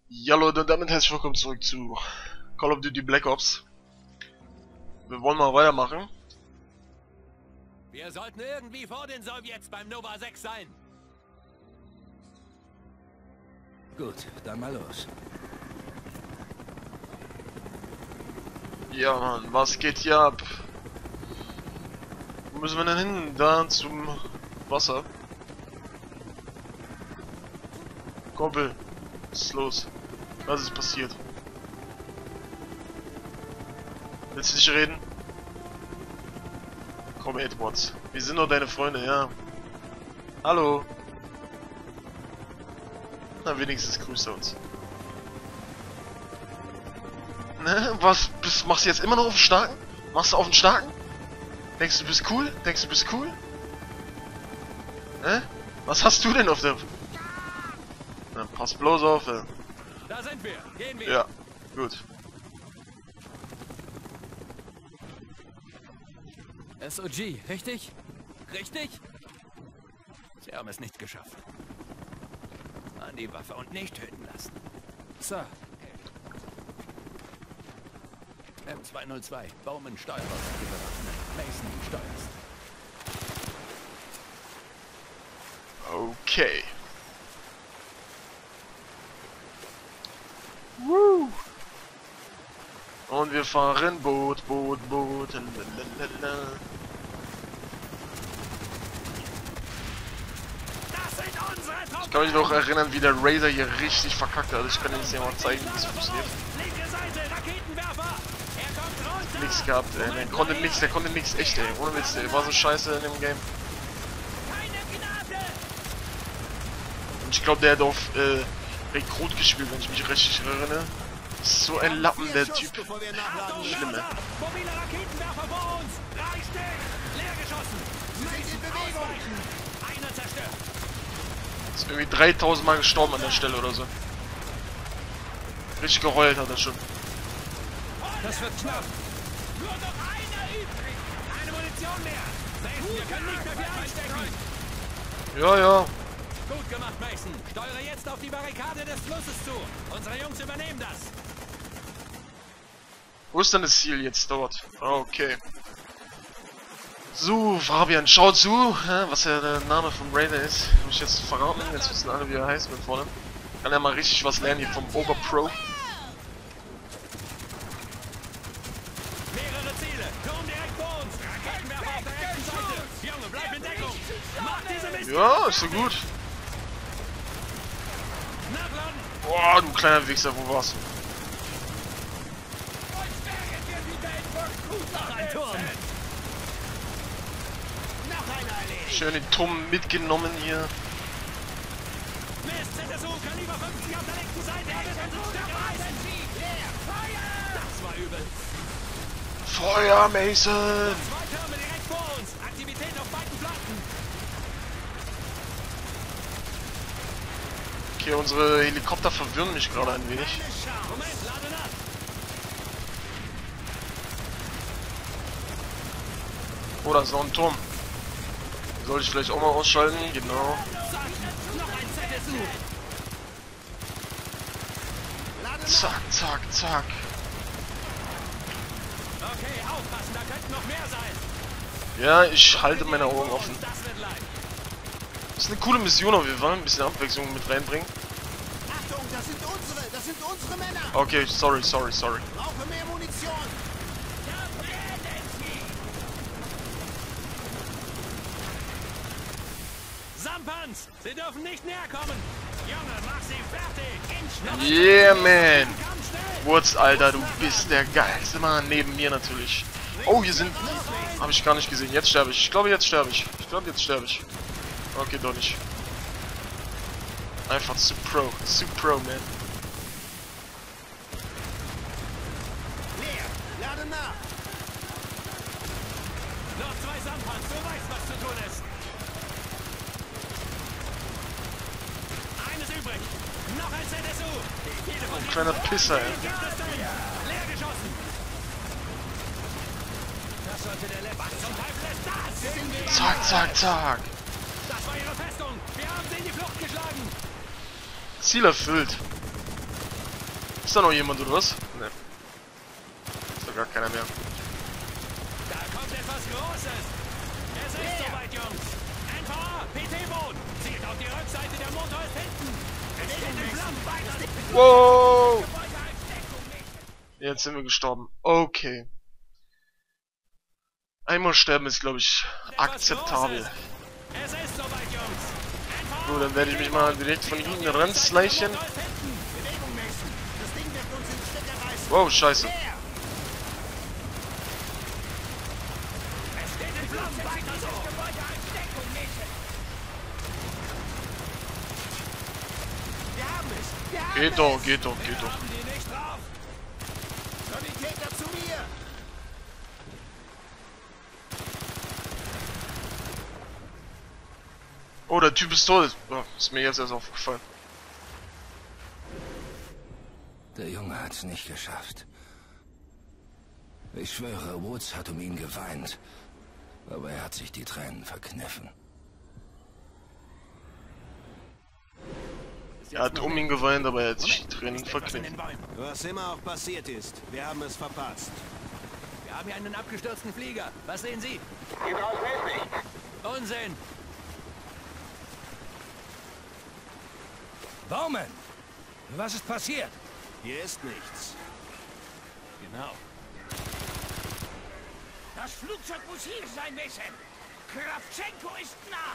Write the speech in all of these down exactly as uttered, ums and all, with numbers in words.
Ja Leute, und damit herzlich willkommen zurück zu Call of Duty Black Ops. Wir wollen mal weitermachen. Wir sollten irgendwie vor den Sowjets beim Nova sechs sein. Gut, dann mal los. Ja Mann, was geht hier ab? Wo müssen wir denn hin? Da zum Wasser. Koppel, was ist los? Was ist passiert? Willst du nicht reden? Komm, Edwards. Wir sind doch deine Freunde, ja. Hallo. Na, wenigstens grüßt er uns. Ne? Was? Bist, machst du jetzt immer noch auf den Starken? Machst du auf den Starken? Denkst du, du bist cool? Denkst du, du bist cool? Ne? Was hast du denn auf der... Na, pass bloß auf, ey. Da sind wir. Gehen wir. Ja, gut. S O G, richtig? Richtig? Sie haben es nicht geschafft. An die Waffe und nicht töten lassen. Sir. M zwei null zwei, Bowman Steuerer, Mason, du steuerst. Okay. Woo. Und wir fahren Boot, Boot, Boot. Lalalala. Das sind unsere Truppen! Ich kann mich noch erinnern, wie der Razor hier richtig verkackt hat. Ich kann Ihnen jetzt hier mal zeigen, wie es funktioniert. Linke Seite, Raketenwerfer! Er kommt runter! Nichts gehabt, ey. Der konnte nichts, der konnte nichts echt, ey. Ohne Witz, der war so scheiße in dem Game. Keine Gnade! Und ich glaube, der hat auf äh, Rekrut gespielt, wenn ich mich richtig erinnere. So ein Lappen, der Typ. Schlimm, ey. Mobile Raketenwerfer vor uns! Drei Stück! Leer geschossen! Müssen ausweichen! Einer zerstört! Ist irgendwie dreitausend Mal gestorben an der Stelle oder so. Richtig geheult hat er schon. Das wird knapp! Nur noch einer übrig! Keine Munition mehr! Mason, wir können nicht mehr viel einstecken! Ja, ja. Gut gemacht, Mason! Steuere jetzt auf die Barrikade des Flusses zu! Unsere Jungs übernehmen das! Wo ist denn das Ziel jetzt dort? Okay. So, Fabian, schau zu, was ja der Name vom Raider ist. Muss ich jetzt verraten, jetzt wissen alle, wie er heißt mit vorne. Kann er mal richtig was lernen hier vom Oberpro. Mehrere Ziele! Turm direkt vor uns! Raketenwerfer auf der rechten Seite! Junge, bleib in Deckung! Mach diese Mist! Ja, ist so gut. Nachladen! Boah, du kleiner Wichser, wo warst du? Noch ein Turm! Noch einer erledigt! Schön den Turm mitgenommen hier. Mist, Z S U, Kaliber fünfzig auf der linken Seite! Er wird uns ein Stück reißen! Feuer! Das war übel! Feuer, Mason! Zwei Türme direkt vor uns! Aktivität auf beiden Flanken! Okay, unsere Helikopter verwirren mich gerade ein wenig. Moment, lade nach! Oh, da ist noch ein Turm. Sollte ich vielleicht auch mal ausschalten? Genau. Noch ein Z S U! Zack, zack, zack. Okay, aufpassen, da könnten noch mehr sein! Ja, ich halte meine Augen offen. Das wird leicht! Das ist eine coole Mission auf jeden Fall. Ein bisschen Abwechslung mit reinbringen. Achtung, das sind unsere, das sind unsere Männer. Okay, sorry, sorry, sorry. Brauche mehr Munition. Sampans! Sie dürfen nicht näher kommen! Junge, mach sie fertig! Yeah, man! Komm schnell! Wurz, Alter, du bist der geilste Mann. Neben mir natürlich. Oh, hier sind... Habe ich gar nicht gesehen. Jetzt sterbe ich. Ich glaube, jetzt sterbe ich. Ich glaube, jetzt sterbe ich. Okay, doch nicht. Einfach zu pro. Zu pro, man. Leer, lade nach. Noch zwei Sampans, du weißt, was zu tun ist! Eines übrig! Noch ein Z S U! Viele von ihnen Kleiner Pisser, ey. gibt es denn? Leer geschossen! Das sollte der letzte... Was zum Teufel ist das? Zack, zack, zack. Das war ihre Festung! Wir haben sie in die Flucht geschlagen! Ziel erfüllt. Ist da noch jemand oder was? Ne. Ist da gar keiner mehr. Da kommt etwas Großes. Es ist soweit, Jungs. N V A, P T-Boot. Zielt auf die Rückseite, der Motor ist hinten. Es steht in Flammen weiter. Wow! Jetzt sind wir gestorben. Okay. Einmal sterben ist, glaube ich, akzeptabel. Es ist soweit, Jungs. So, dann werde ich mich mal direkt von hinten ranschleichen. Bewegung messen. Das Ding wird uns in Stücke reißen. Wow, scheiße. Leer. Es steht in Flammen weiter so. Wir haben es. Wir haben Geht es. doch, geht doch, geht doch. Haben die nicht drauf. Sanitäter zu mir. Oh, der Typ ist tot. Oh, ist mir jetzt erst aufgefallen. Der Junge hat's nicht geschafft. Ich schwöre, Woods hat um ihn geweint. Aber er hat sich die Tränen verkniffen. Er hat um ihn geweint, aber er hat sich die Tränen Etwas in den verkniffen. Bäumen. Was immer auch passiert ist, wir haben es verpasst. Wir haben hier einen abgestürzten Flieger. Was sehen Sie? Unsinn. Bowman! Was ist passiert? Hier ist nichts. Genau. Das Flugzeug muss hier sein müssen. Kravtschenko ist nah.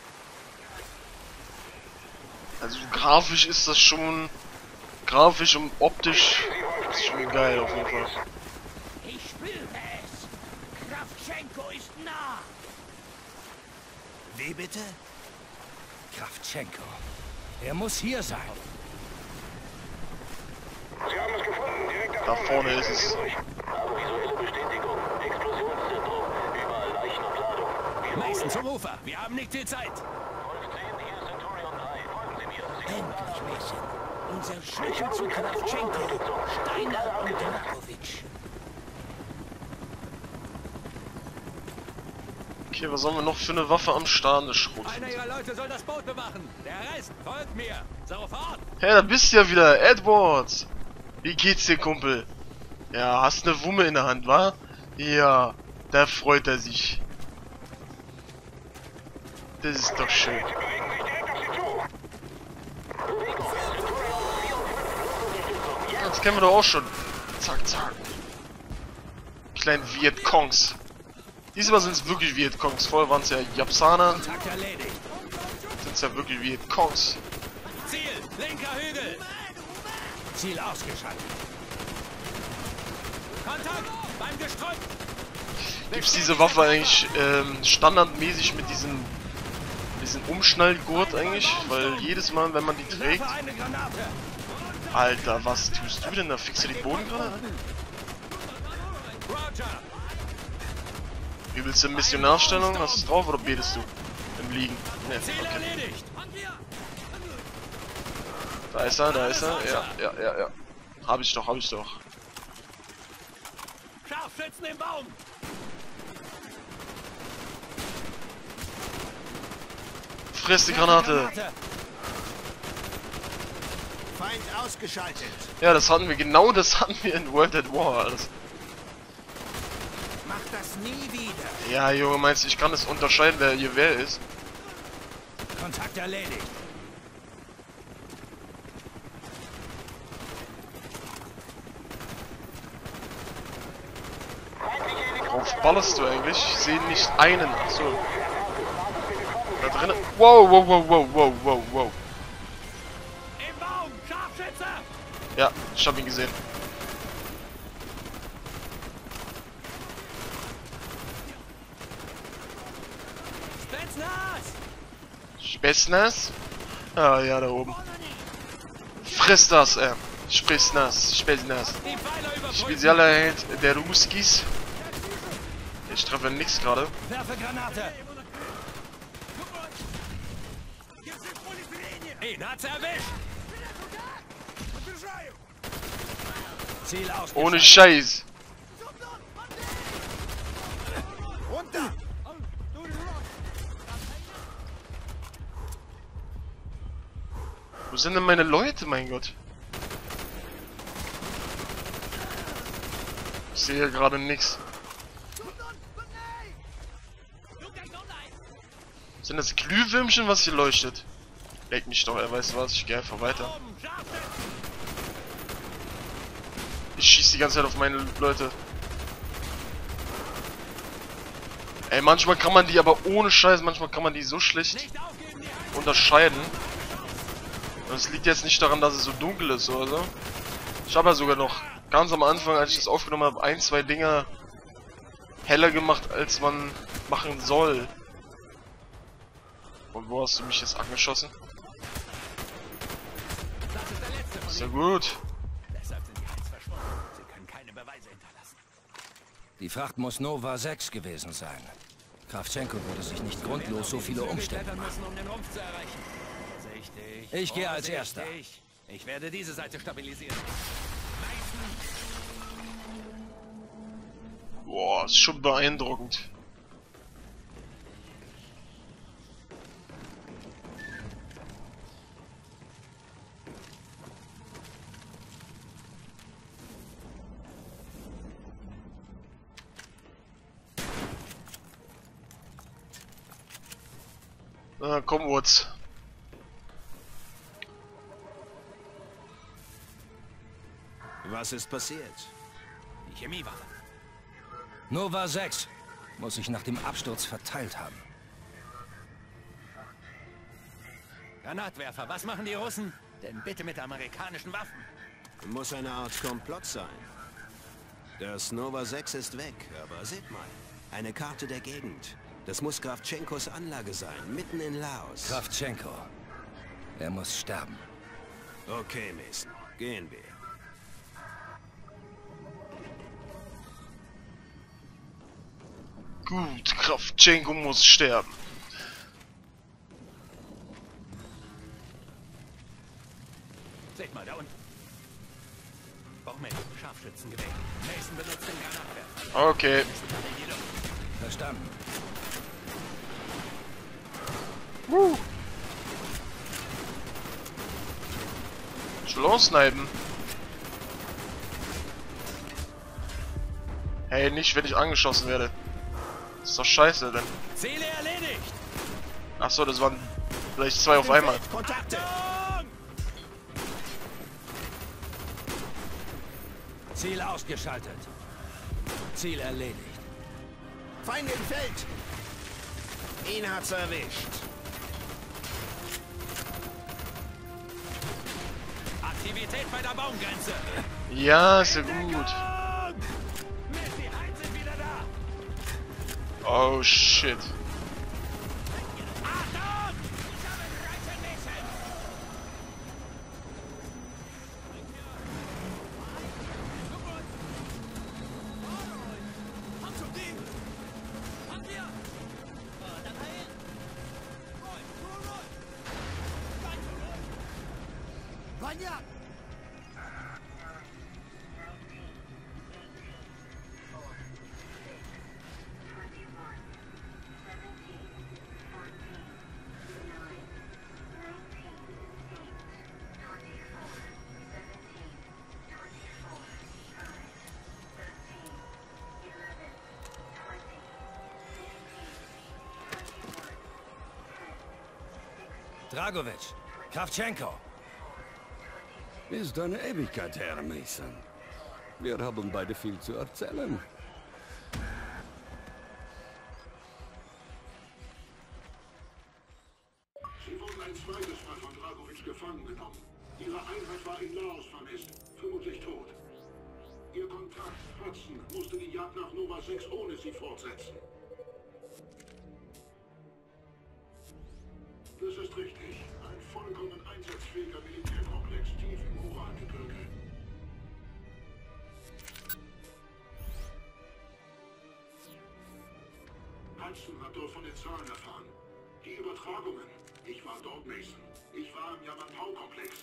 Also grafisch ist das schon... Grafisch und optisch ist schon geil auf jeden Fall. Ich spüre es. Kravtschenko ist nah. Wie bitte? Kravtschenko. Er muss hier sein. Da vorne ist es. Mason zum Ufer. Wir haben nicht viel Zeit. Endlich, Mason. Unser Schlüssel zu Kravtschenko, Steiner und Drakovic. Okay, was sollen wir noch für eine Waffe am Start? Eine Schrot. Einer Ihrer Leute soll das Boot bewachen. Der Rest folgt mir. Sofort. Hey, da bist du ja wieder, Edwards. Wie geht's dir, Kumpel? Ja, hast eine Wumme in der Hand, wa? Ja, da freut er sich. Das ist doch schön. Das kennen wir doch auch schon. Zack, zack. Kleinen Vietcongs. Diesmal sind es wirklich Vietcongs. Vorher waren es ja Japsaner. Kontakt erledigt. Sind es ja wirklich Vietcongs. Ziel, linker Hügel. Ziel ausgeschaltet. Kontakt beim Gestrüpp. Gibt's diese Waffe eigentlich ähm, standardmäßig mit diesem, diesem Umschnallgurt eigentlich? Weil jedes Mal, wenn man die trägt... Werfe eine Granate. Alter, was tust du denn da? Fixst du den Boden gerade? Roger. Übelste Missionarstellung? Hast du es drauf oder betest du? Im Liegen? Ne, Ziel okay. erledigt. Da ist er, da ist er. Ja, ja, ja, ja. Hab ich doch, hab ich doch. Scharfschützen im Baum. Friss die Granate. Feind ausgeschaltet. Ja, das hatten wir, genau das hatten wir in World at War. Alles. Mach das nie wieder. Ja, Junge, meinst du, ich kann es unterscheiden, wer hier wer ist? Kontakt erledigt. Worauf ballerst du eigentlich? Ich sehe nicht einen. Achso. Da drinnen. Wow, wow, wow, wow, wow, wow, wow. Im Baum. Scharfschütze. Ja, ich hab ihn gesehen. Spetsnaz. Spetsnaz? Ah, ja, da oben. Friss das, äh. Spetsnaz, Spetsnaz. Die Pfeiler überprüfen. Spezialeinheit der Ruskis. Ich treffe nichts gerade. Werfe Granate. Ihn hat's erwischt. Ziel ausgeschaltet. Ohne Scheiß. Runter. Wo sind denn meine Leute, mein Gott? sehe gerade nichts. Sind das Glühwürmchen, was hier leuchtet? Leck mich doch, er weiß was, ich gehe einfach weiter. Ich schieße die ganze Zeit auf meine Leute. Ey, manchmal kann man die aber ohne Scheiß, manchmal kann man die so schlecht unterscheiden. Und es liegt jetzt nicht daran, dass es so dunkel ist oder so. Ich habe ja sogar noch ganz am Anfang, als ich das aufgenommen habe, ein, zwei Dinge heller gemacht, als man machen soll. Und wo hast du mich jetzt angeschossen? Sehr gut. Deshalb sind die Heiz verschwunden. Sie können keine Beweise hinterlassen. Die Fracht muss Nova sechs gewesen sein. Krawtschenko würde sich nicht grundlos so viele Umstände machen. müssen, um den Rumpf zu erreichen. Vorsichtig. Ich gehe als Erster. Vorsichtig. Ich werde diese Seite stabilisieren. Boah, ist schon beeindruckend. Na, komm, Woods. Was ist passiert? Die Chemiewaffe. Nova sechs muss sich nach dem Absturz verteilt haben. Granatwerfer, was machen die Russen? Denn bitte mit amerikanischen Waffen. Muss eine Art Komplott sein. Das Nova sechs ist weg, aber seht mal. Eine Karte der Gegend. Das muss Krawtschenkos Anlage sein, mitten in Laos. Krawtschenko. Er muss sterben. Okay, Mason. Gehen wir. Gut, Krawtschenko muss sterben. Seht mal, da unten. Brauchen wir ein Scharfschützengewehr. Mason benutzt den Granatwerfer. Okay. Verstanden. Uh. Ich will aussnipen. Hey, nicht, wenn ich angeschossen werde. Das ist doch scheiße, denn. Ziele erledigt! Achso, das waren vielleicht zwei auf einmal. Kontakte! Ziel ausgeschaltet. Ziel erledigt. Feind im Feld! Ihn hat's erwischt. Aktivität bei der Baumgrenze. Ja, ist ja gut. Messi, Heiz sind wieder da. Oh shit. Achtung! Ich habe bereits ein Mädchen. Komm zum Ding! Kommt hier! Dann dahin! Vanya! Dragovic. Krawtschenko. Ist eine Ewigkeit her, Mason. Wir haben beide viel zu erzählen. Sie wurden ein zweites Mal von Dragovic gefangen genommen. Ihre Einheit war in Laos vermisst, vermutlich tot. Ihr Kontakt, Hudson, musste die Jagd nach Nova sechs ohne sie fortsetzen. Das ist richtig. Ein vollkommen einsatzfähiger Militärkomplex tief im Uralgebirge. Hudson hat dort von den Zahlen erfahren. Die Übertragungen. Ich war dort, Mason. Ich war im Yamantau-Komplex.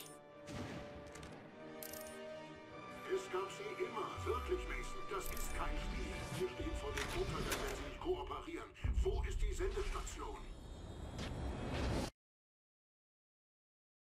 Es gab sie immer. Wirklich, Mason. Das ist kein Spiel. Wir stehen vor dem Untergang, wenn sie nicht kooperieren. Wo ist die Sendestation?